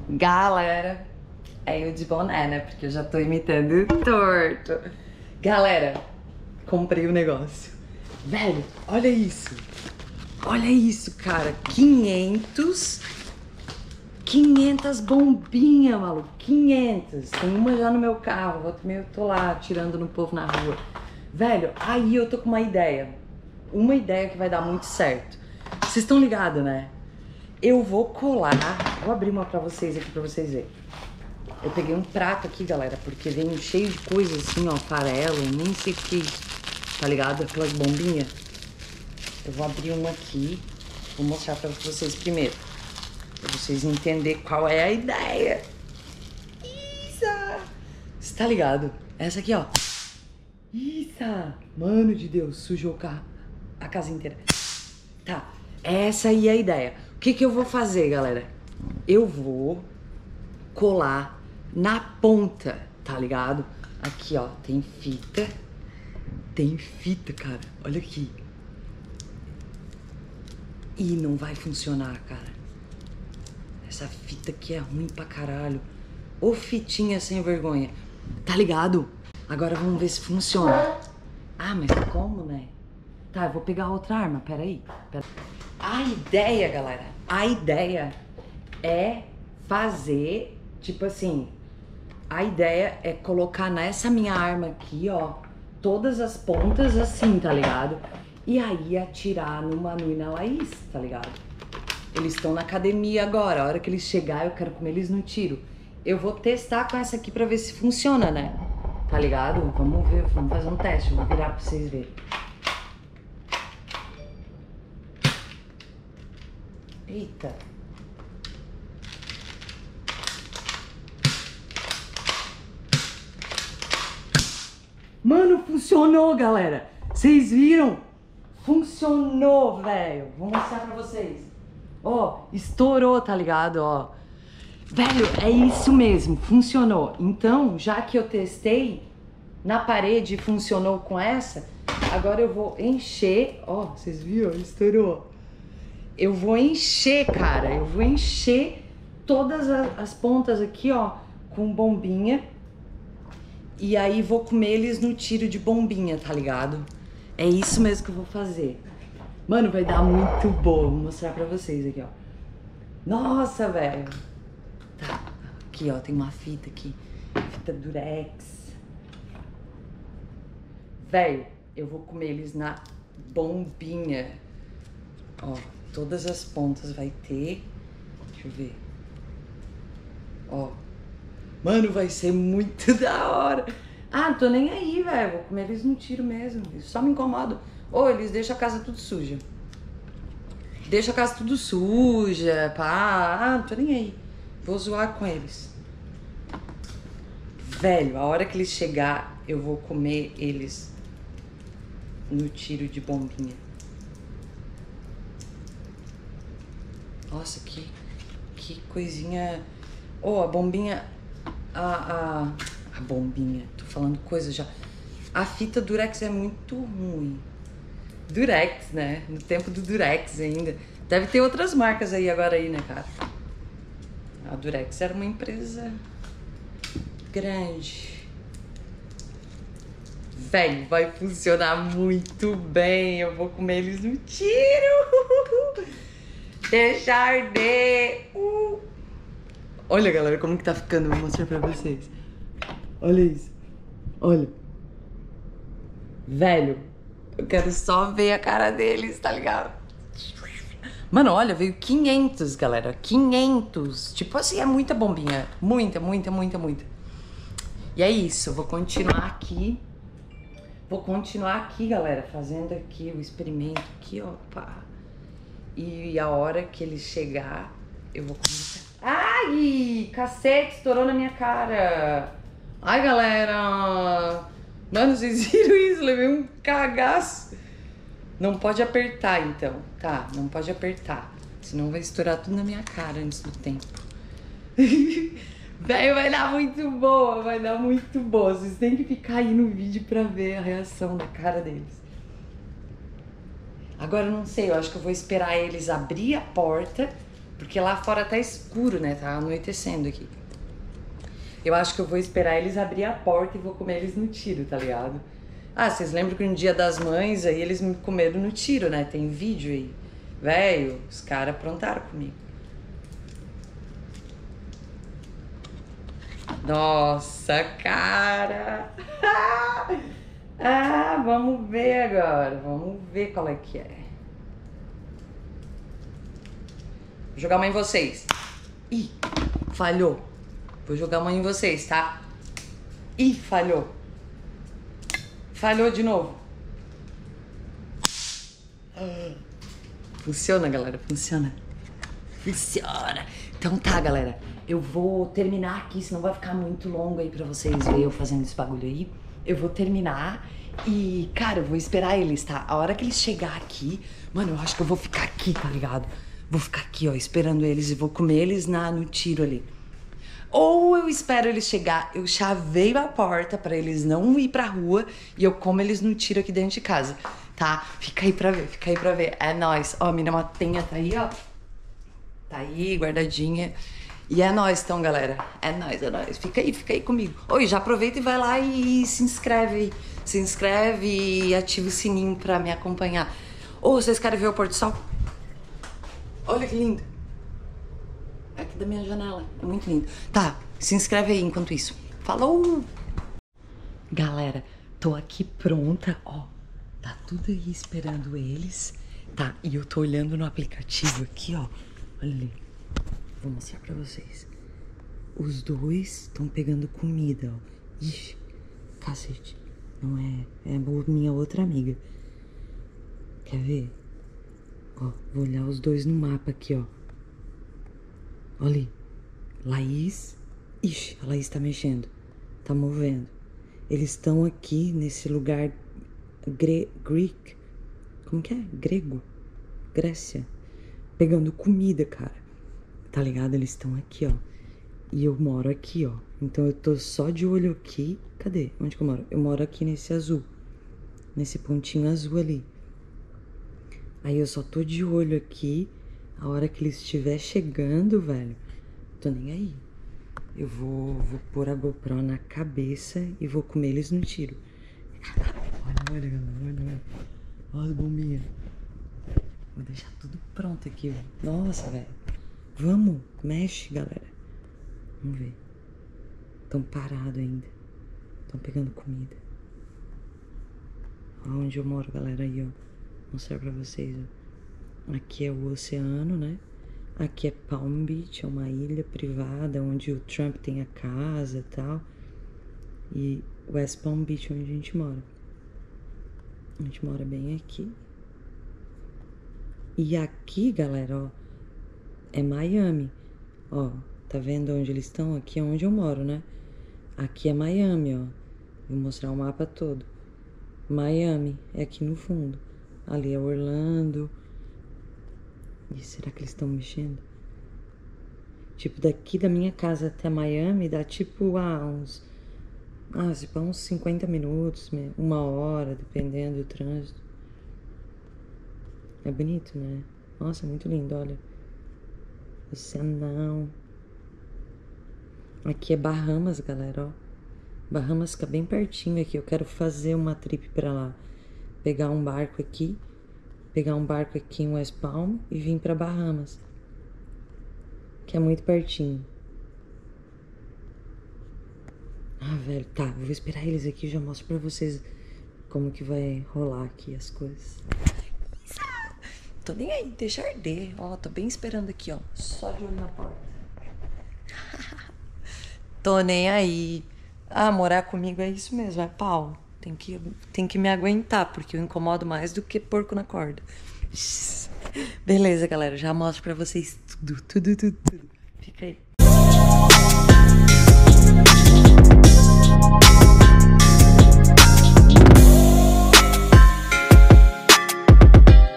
Galera, é eu de boné, né? Porque eu já tô imitando torto. Galera, comprei o negócio. Velho, olha isso. Olha isso, cara. 500 bombinhas, maluco. 500. Tem uma já no meu carro. Outra eu tô lá atirando no povo na rua. Velho, aí eu tô com uma ideia. Uma ideia que vai dar muito certo. Vocês estão ligados, né? Eu vou colar. Vou abrir uma pra vocês aqui, pra vocês verem. Eu peguei um prato aqui, galera, porque vem cheio de coisa assim, ó, farelo, nem sei o que é isso. Tá ligado? Aquelas bombinhas. Eu vou abrir uma aqui. Vou mostrar pra vocês primeiro. Pra vocês entenderem qual é a ideia. Isso! Você tá ligado? Essa aqui, ó. Isso! Mano de Deus, sujou o carro. A casa inteira. Tá, essa aí é a ideia. O que que eu vou fazer, galera? Eu vou colar na ponta, tá ligado? Aqui, ó, tem fita. Tem fita, cara. Olha aqui. E não vai funcionar, cara. Essa fita aqui é ruim pra caralho. Ô fitinha sem vergonha. Tá ligado? Agora vamos ver se funciona. Ah, mas como, né? Tá, eu vou pegar outra arma, peraí. A ideia, galera, a ideia é fazer, tipo assim, a ideia é colocar nessa minha arma aqui, ó, todas as pontas assim, tá ligado? E aí atirar no Manu e na Laís, tá ligado? Eles estão na academia agora, a hora que eles chegar eu quero comer eles no tiro. Eu vou testar com essa aqui pra ver se funciona, né? Tá ligado? Vamos ver, vamos fazer um teste, vou virar pra vocês verem. Eita. Mano, funcionou, galera. Vocês viram? Funcionou, velho. Vou mostrar pra vocês. Ó, estourou, tá ligado? Ó. Velho, é isso mesmo. Funcionou. Então, já que eu testei na parede e funcionou com essa, agora eu vou encher. Ó, vocês viram? Estourou. Eu vou encher, cara. Eu vou encher todas as pontas aqui, ó, com bombinha. E aí vou comer eles no tiro de bombinha, tá ligado? É isso mesmo que eu vou fazer. Mano, vai dar muito bom. Vou mostrar pra vocês aqui, ó. Nossa, velho. Tá. Aqui, ó, tem uma fita aqui. Fita durex. Velho, eu vou comer eles na bombinha. Ó. Todas as pontas vai ter. Deixa eu ver. Ó. Mano, vai ser muito da hora. Ah, não tô nem aí, velho. Vou comer eles no tiro mesmo. Isso só me incomoda. Ou eles deixam a casa tudo suja. Deixa a casa tudo suja, pá. Ah, não tô nem aí. Vou zoar com eles. Velho, a hora que eles chegar, eu vou comer eles no tiro de bombinha. Nossa, que coisinha. Oh, a bombinha. A bombinha. Tô falando coisa já. A fita Durex é muito ruim. Durex, né? No tempo do Durex ainda. Deve ter outras marcas aí agora aí, né, cara? A Durex era uma empresa grande. Velho, vai funcionar muito bem. Eu vou comer eles no tiro. Deixa arder. Olha, galera, como que tá ficando. Vou mostrar pra vocês. Olha isso. Olha. Velho, eu quero só ver a cara deles, tá ligado? Mano, olha, veio 500, galera. 500. Tipo assim, é muita bombinha. Muita, muita, muita, muita. E é isso. Eu vou continuar aqui. Vou continuar aqui, galera, fazendo aqui o experimento. Aqui, ó, pá. E a hora que ele chegar, eu vou começar. Ai, cacete, estourou na minha cara. Ai, galera. Mano, vocês viram isso? Levei um cagaço. Não pode apertar, então. Tá, não pode apertar. Senão vai estourar tudo na minha cara antes do tempo. Velho, vai dar muito boa, vai dar muito boa. Vocês têm que ficar aí no vídeo pra ver a reação da cara deles. Agora eu não sei, eu acho que eu vou esperar eles abrir a porta Porque lá fora tá escuro, né? Tá anoitecendo aqui. Eu acho que eu vou esperar eles abrir a porta e vou comer eles no tiro, tá ligado? Ah, vocês lembram que no Dia das Mães aí eles me comeram no tiro, né? Tem vídeo aí. Velho, os caras aprontaram comigo. Nossa, cara! Ah, vamos ver agora. Vamos ver qual é que é. Vou jogar uma em vocês. Ih, falhou. Vou jogar uma em vocês, tá? Ih, falhou. Falhou de novo. Funciona, galera, funciona. Funciona. Então tá, galera. Eu vou terminar aqui, senão vai ficar muito longo aí pra vocês verem eu fazendo esse bagulho aí. Eu vou terminar e, cara, eu vou esperar eles, tá? A hora que eles chegar aqui, mano, eu acho que eu vou ficar aqui, tá ligado? Vou ficar aqui, ó, esperando eles e vou comer eles no tiro ali. Ou eu espero eles chegar, eu chaveio a porta pra eles não ir pra rua e eu como eles no tiro aqui dentro de casa, tá? Fica aí pra ver, fica aí pra ver. É nóis. Ó, a minha matenha tá aí, ó. Tá aí, guardadinha. E é nóis, então, galera. É nóis, é nóis. Fica aí comigo. Oi, já aproveita e vai lá e se inscreve aí. Se inscreve e ativa o sininho pra me acompanhar. Ô, vocês querem ver o pôr do sol? Olha que lindo. É aqui da minha janela. É muito lindo. Tá, se inscreve aí enquanto isso. Falou! Galera, tô aqui pronta, ó. Tá tudo aí esperando eles. Tá, e eu tô olhando no aplicativo aqui, ó. Olha ali. Vou mostrar pra vocês. Os dois estão pegando comida, ó. Ixi, cacete. Não é... É minha outra amiga. Quer ver? Ó, vou olhar os dois no mapa aqui, ó. Olha ali. Laís. Ixi, a Laís tá mexendo. Tá movendo. Eles estão aqui nesse lugar... Greek. Como que é? Grego. Grécia. Pegando comida, cara. Tá ligado? Eles estão aqui, ó. E eu moro aqui, ó. Então eu tô só de olho aqui. Cadê? Onde que eu moro? Eu moro aqui nesse azul. Nesse pontinho azul ali. Aí eu só tô de olho aqui. A hora que eles estiver chegando, velho. Tô nem aí. Eu vou pôr a GoPro na cabeça e vou comer eles no tiro. Olha, galera. Olha. Olha as bombinhas. Vou deixar tudo pronto aqui, velho. Nossa, velho. Vamos, mexe, galera. Vamos ver. Tão parado ainda. Tão pegando comida. Onde eu moro, galera, aí, ó. Vou mostrar pra vocês, ó. Aqui é o oceano, né? Aqui é Palm Beach, é uma ilha privada onde o Trump tem a casa e tal. E West Palm Beach, onde a gente mora. A gente mora bem aqui. E aqui, galera, ó, é Miami. Ó, tá vendo onde eles estão? Aqui é onde eu moro, né? Aqui é Miami, ó. Vou mostrar o mapa todo. Miami é aqui no fundo. Ali é Orlando. E será que eles estão mexendo? Tipo, daqui da minha casa até Miami dá tipo uns 50 minutos, 1 hora, dependendo do trânsito. É bonito, né? Nossa, muito lindo, olha. Oceanão. Aqui é Bahamas, galera, ó. Bahamas fica bem pertinho aqui. Eu quero fazer uma trip pra lá. Pegar um barco aqui em West Palm e vir pra Bahamas. Que é muito pertinho. Ah, velho, tá. Vou esperar eles aqui e já mostro pra vocês como que vai rolar aqui as coisas. Tô nem aí, deixa arder. Ó, tô bem esperando aqui, ó. Só de olho na porta. Tô nem aí. Ah, morar comigo é isso mesmo, é pau. Tem que me aguentar, porque eu incomodo mais do que porco na corda. Beleza, galera, já mostro pra vocês tudo. Fica aí.